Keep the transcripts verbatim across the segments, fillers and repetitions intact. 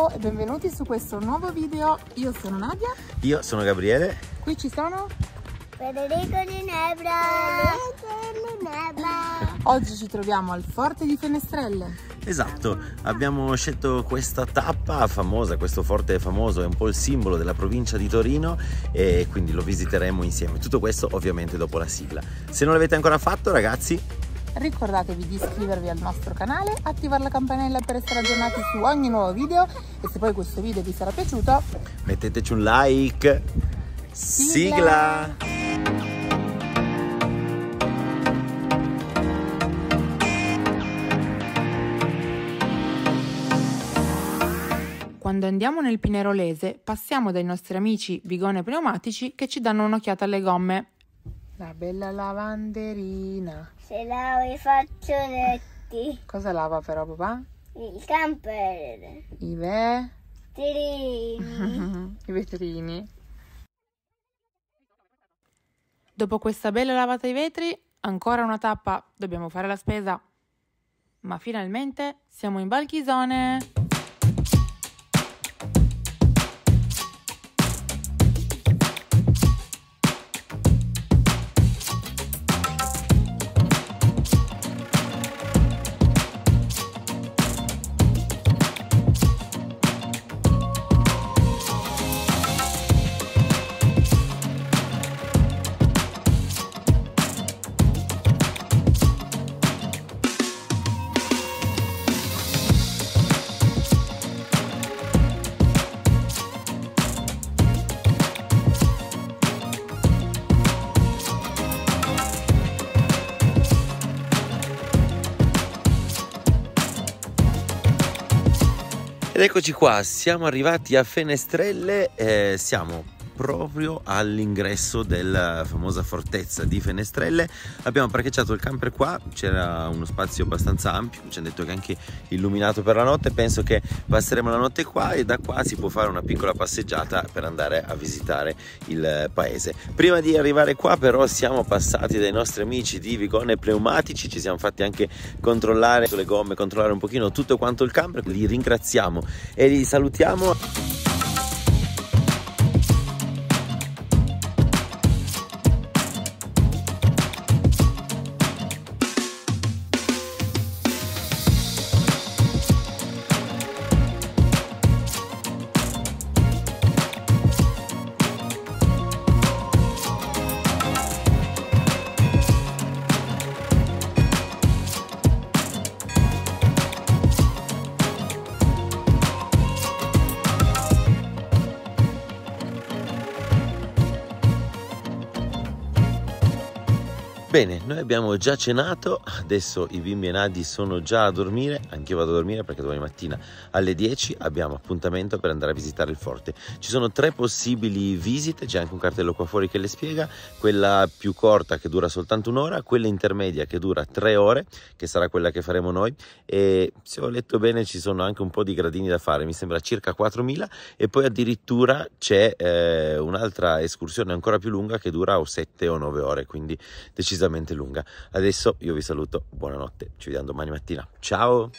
Ciao e benvenuti su questo nuovo video. Io sono Nadia. Io sono Gabriele. Qui ci sono Federico Ginebra. Oggi ci troviamo al Forte di Fenestrelle. Esatto, abbiamo scelto questa tappa famosa, questo forte famoso, è un po' il simbolo della provincia di Torino e quindi lo visiteremo insieme. Tutto questo ovviamente dopo la sigla. Se non l'avete ancora fatto, ragazzi, ricordatevi di iscrivervi al nostro canale, attivare la campanella per essere aggiornati su ogni nuovo video e se poi questo video vi sarà piaciuto metteteci un like. Sigla! Sigla! Quando andiamo nel Pinerolese passiamo dai nostri amici Vigone Pneumatici che ci danno un'occhiata alle gomme. La bella lavanderina. Se lavo i fazzoletti. Cosa lava però papà? Il camper. I ve... Tirini. I vetrini. Dopo questa bella lavata ai vetri, ancora una tappa, dobbiamo fare la spesa. Ma finalmente siamo in Valchisone. Ed eccoci qua, siamo arrivati a Fenestrelle, eh, siamo proprio all'ingresso della famosa fortezza di Fenestrelle. Abbiamo parcheggiato il camper qua, c'era uno spazio abbastanza ampio, ci hanno detto che è anche illuminato per la notte. Penso che passeremo la notte qua e da qua si può fare una piccola passeggiata per andare a visitare il paese. Prima di arrivare qua però siamo passati dai nostri amici di Vigone Pneumatici, ci siamo fatti anche controllare sulle gomme, controllare un pochino tutto quanto il camper. Li ringraziamo e li salutiamo. Bene, noi abbiamo già cenato, adesso i bimbi e Nadi sono già a dormire, anch'io vado a dormire perché domani mattina alle dieci abbiamo appuntamento per andare a visitare il forte. Ci sono tre possibili visite, c'è anche un cartello qua fuori che le spiega, quella più corta che dura soltanto un'ora, quella intermedia che dura tre ore, che sarà quella che faremo noi, e se ho letto bene ci sono anche un po' di gradini da fare, mi sembra circa quattromila, e poi addirittura c'è eh, un'altra escursione ancora più lunga che dura o sette o nove ore, quindi decisamente lunga. Adesso io vi saluto, buonanotte, ci vediamo domani mattina, ciao!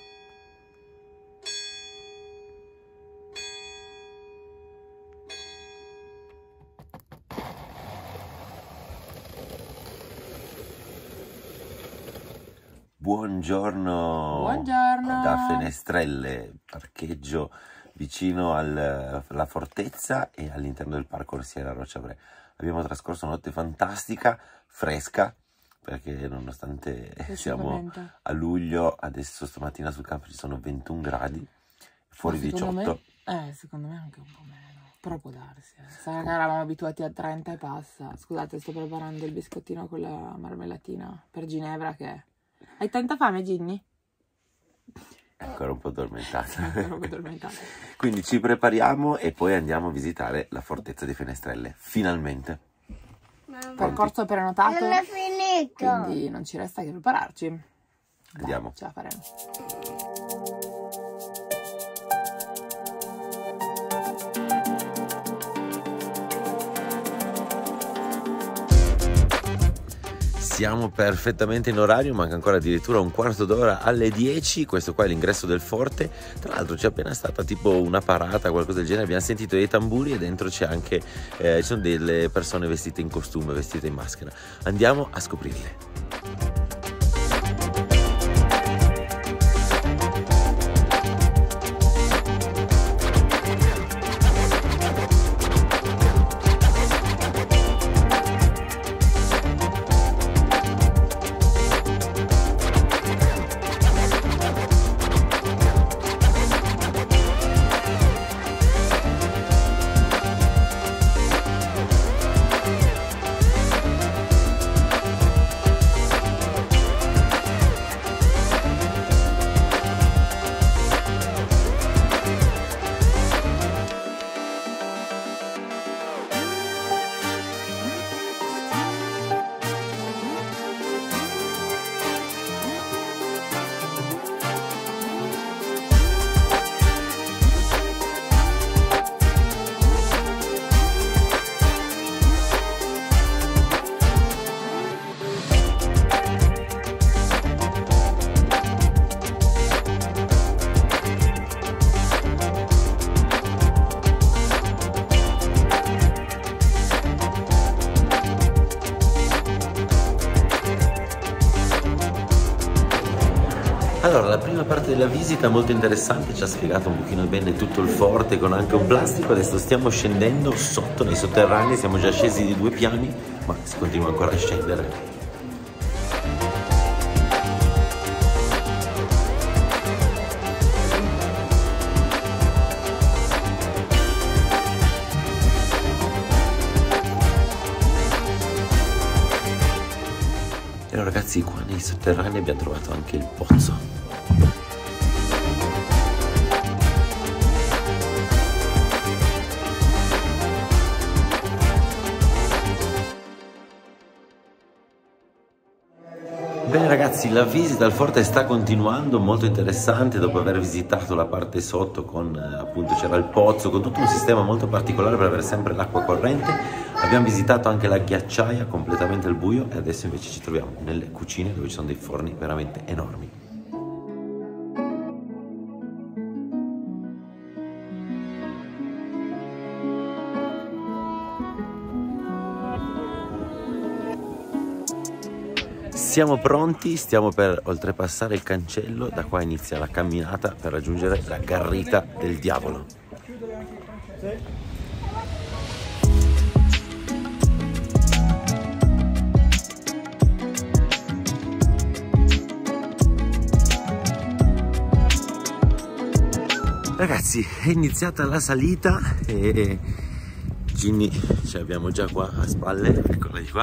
Buongiorno, Buongiorno da Fenestrelle, parcheggio vicino al, alla fortezza e all'interno del parco Orsiera Roccia-Bre. Abbiamo trascorso una notte fantastica, fresca, perché nonostante siamo a luglio, adesso stamattina sul campo ci sono ventuno gradi, fuori diciotto. Me, eh, secondo me anche un po' meno, però può darsi. Eh. Sai che eravamo abituati a trenta e passa. Scusate, sto preparando il biscottino con la marmellatina per Ginevra che... Hai tanta fame, Ginny? È ancora un po' addormentata. Ancora un po' addormentata. Quindi ci prepariamo e poi andiamo a visitare la fortezza di Fenestrelle, finalmente. Percorso prenotato. Non è finito. Quindi non ci resta che prepararci. Dai, andiamo. ce la faremo. Siamo perfettamente in orario, manca ancora addirittura un quarto d'ora alle dieci. Questo qua è l'ingresso del forte. Tra l'altro c'è appena stata tipo una parata, qualcosa del genere. Abbiamo sentito dei tamburi e dentro c'è anche eh, ci sono delle persone vestite in costume, vestite in maschera. Andiamo a scoprirle. Allora, la prima parte della visita molto interessante, ci ha spiegato un pochino bene tutto il forte con anche un plastico. Adesso stiamo scendendo sotto nei sotterranei, siamo già scesi di due piani, ma si continua ancora a scendere. E allora ragazzi, qua nei sotterranei abbiamo trovato anche il pozzo. Bene ragazzi, la visita al forte sta continuando, molto interessante. Dopo aver visitato la parte sotto con eh, appunto c'era il pozzo con tutto un sistema molto particolare per avere sempre l'acqua corrente, abbiamo visitato anche la ghiacciaia completamente al buio e adesso invece ci troviamo nelle cucine dove ci sono dei forni veramente enormi. Siamo pronti, stiamo per oltrepassare il cancello, da qua inizia la camminata per raggiungere la Garrita del Diavolo. Ragazzi, è iniziata la salita e Ginny ce l'abbiamo già qua a spalle, eccola di qua.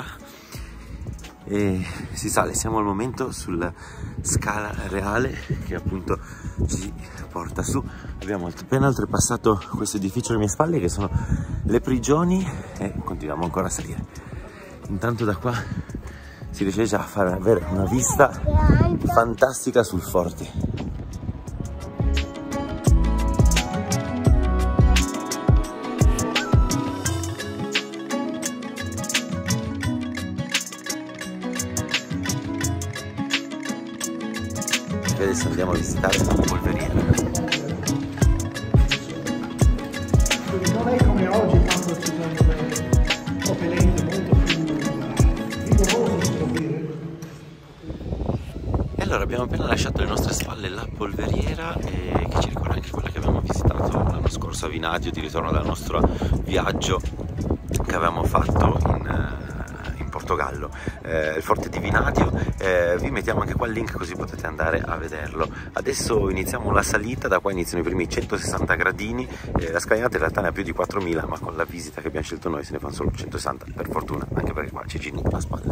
E si sale, siamo al momento sulla scala reale che appunto ci porta su. Abbiamo appena oltrepassato questo edificio alle mie spalle che sono le prigioni e continuiamo ancora a salire. Intanto da qua si riesce già a fare avere una vista fantastica sul forte. Adesso andiamo a visitare la polveriera. Non è come oggi quando ci sono delle propellenti molto più rigorose, si può dire. E allora abbiamo appena lasciato alle nostre spalle la polveriera e che ci ricorda anche quella che abbiamo visitato l'anno scorso a Vinatio, di ritorno dal nostro viaggio che avevamo fatto in Portogallo, eh, il forte di Vinatio. Eh, vi mettiamo anche qua il link così potete andare a vederlo. Adesso iniziamo la salita, da qua iniziano i primi centosessanta gradini, eh, la scalinata in realtà ne ha più di quattromila, ma con la visita che abbiamo scelto noi se ne fanno solo centosessanta, per fortuna, anche perché qua c'è Ginny alla spalla.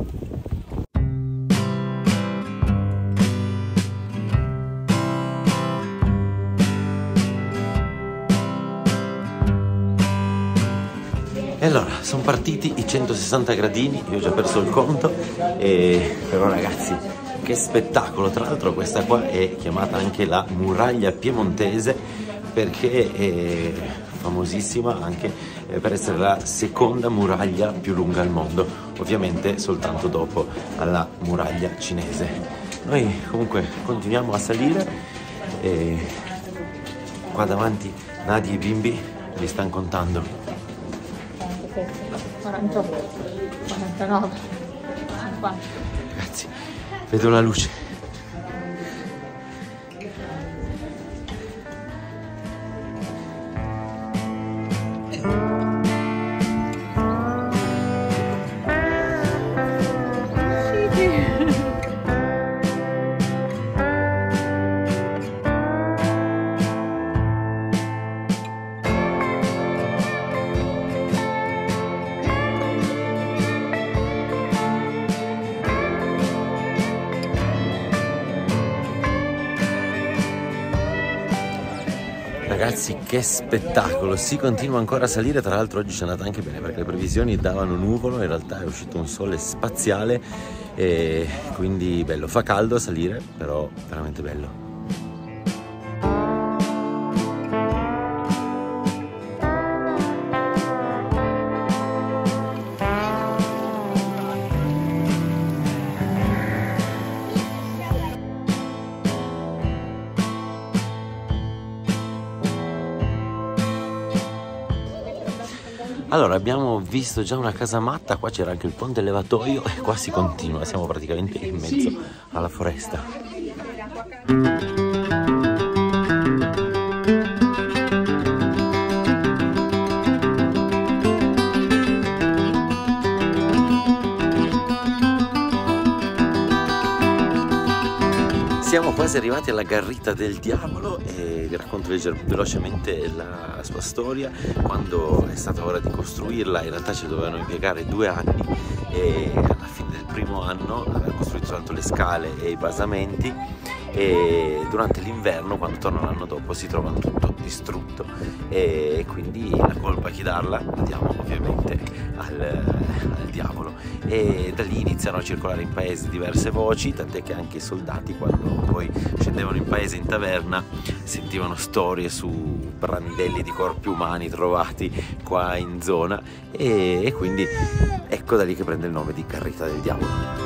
E allora, sono partiti i centosessanta gradini, io ho già perso il conto, e però ragazzi, che spettacolo! Tra l'altro questa qua è chiamata anche la muraglia piemontese perché è famosissima anche eh, per essere la seconda muraglia più lunga al mondo, ovviamente soltanto dopo alla muraglia cinese. Noi comunque continuiamo a salire e qua davanti Nadi e i bimbi li stanno contando. quarantotto, quarantanove, cinquanta. Ragazzi, vedo la luce. Ragazzi, che spettacolo, si continua ancora a salire, tra l'altro oggi ci è andata anche bene perché le previsioni davano nuvolo, in realtà è uscito un sole spaziale e quindi bello, fa caldo a salire, però veramente bello. Allora, abbiamo visto già una casamatta, qua c'era anche il ponte levatoio e qua si continua, siamo praticamente in mezzo alla foresta. Siamo quasi arrivati alla Garrita del Diavolo e vi racconto velocemente la sua storia. Quando è stata ora di costruirla, in realtà ci dovevano impiegare due anni e alla fine del primo anno avevano costruito soltanto le scale e i basamenti e durante l'inverno, quando torna l'anno dopo, si trova tutto distrutto e quindi la colpa a chi darla la diamo ovviamente al, al diavolo, e da lì iniziano a circolare in paese diverse voci, tant'è che anche i soldati, quando poi scendevano in paese in taverna, sentivano storie su brandelli di corpi umani trovati qua in zona e, e quindi ecco da lì che prende il nome di Garrita del Diavolo.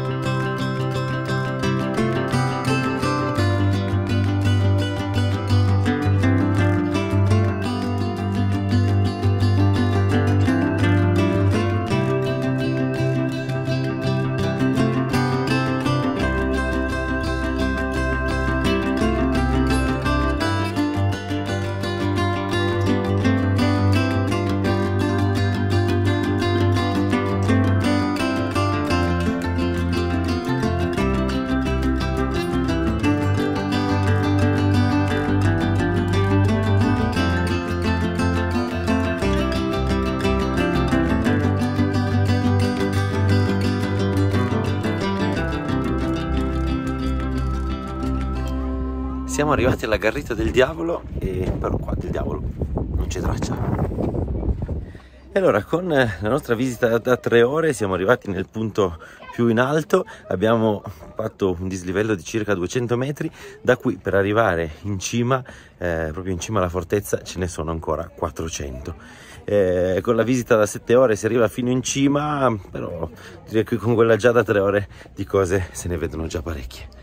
Siamo arrivati alla Garrita del Diavolo e però qua del diavolo non c'è traccia. E allora, con la nostra visita da tre ore siamo arrivati nel punto più in alto, abbiamo fatto un dislivello di circa duecento metri, da qui per arrivare in cima, eh, proprio in cima alla fortezza, ce ne sono ancora quattrocento. Eh, con la visita da sette ore si arriva fino in cima, però direi che con quella già da tre ore di cose se ne vedono già parecchie.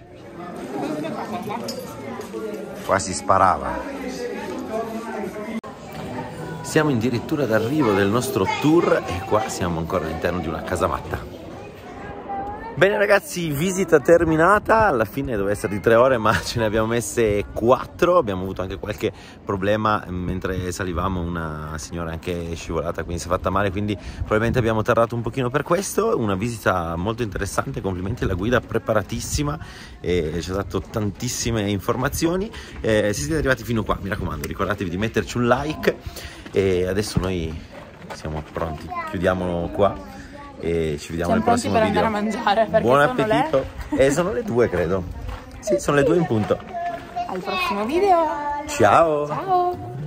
Qua si sparava. Siamo addirittura d'arrivo del nostro tour e qua siamo ancora all'interno di una casamatta. Bene ragazzi, visita terminata, alla fine doveva essere di tre ore ma ce ne abbiamo messe quattro, abbiamo avuto anche qualche problema mentre salivamo, una signora anche scivolata, quindi si è fatta male, quindi probabilmente abbiamo tardato un pochino per questo. Una visita molto interessante, complimenti alla guida, preparatissima e ci ha dato tantissime informazioni. Eh, se siete arrivati fino qua, mi raccomando, ricordatevi di metterci un like e adesso noi siamo pronti, chiudiamo qua e ci vediamo nel prossimo per video. Andare a mangiare, perché buon sono appetito le... e sono le due credo, sì, sono le due in punto. Al prossimo video, ciao ciao.